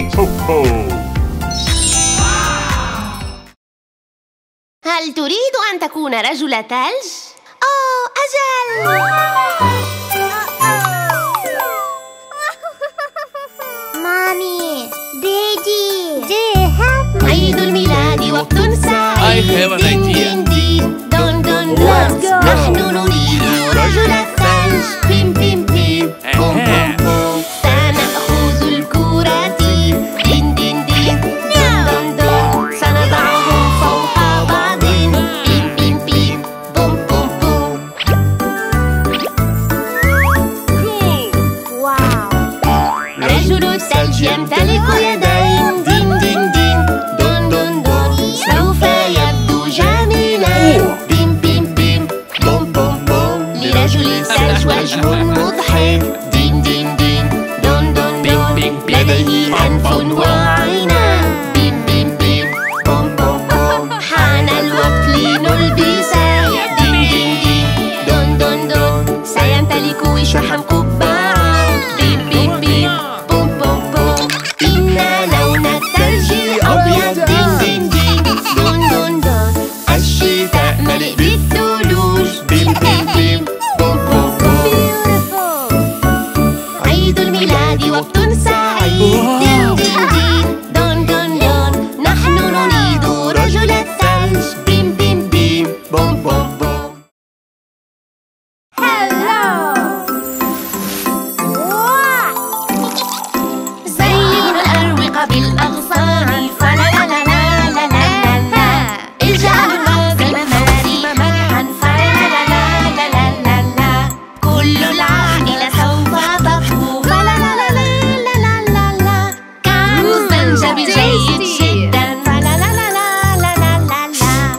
هل تريد أن تكون رجل ثلج؟ أوه أجل! مامي ديدي عيد الميلاد وقت I have an idea. دون دون دون نحن نريد رجل الثلج بيم بيم بيم بوم بوم بوم سنأخذ الكرة دين دين دين دون دون دون سنضعهم فوق بعض بيم بيم بيم بوم بوم بوم رجل الثلج يمتلك يدين دين دين دين دون دون دون سوف يبدو جميلا بيم بيم بيم بوم بوم بوم لرجل الثلج وجه مضحك دين دين دين دون دون دون لديه أنف وعينان بيم بيم بيم بوم بوم بوم حان الوقت لنلبسه دين دين دين دون دون دون سيمتلك وشحا قبعا بيم بيم بيم بوم بوم بوم إن لون الثلج أبيض دين دين دين دون دون دون الشتاء ملئ بالثلوج بيم بيم بيم بوم بوم بوم عيد الميلاد وقت سعيد دين دين دين دون دون دون نحن نريد رجل الثلج بيم بيم بيم بوم بوم بوم زين الأروقة بالأغصان فلا لا لا لا لا لا لا اجعلوا المنزل مرحا فلا لا لا لا لا لا لا كل العائلة سوف تطهو فلا لا لا لا لا لا لا كعب الزنجبيل جيد جدا فلا لا لا لا لا لا لا لا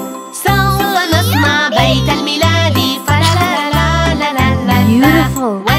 سوف نصنع بيت الميلاد فلا لا لا لا لا لا لا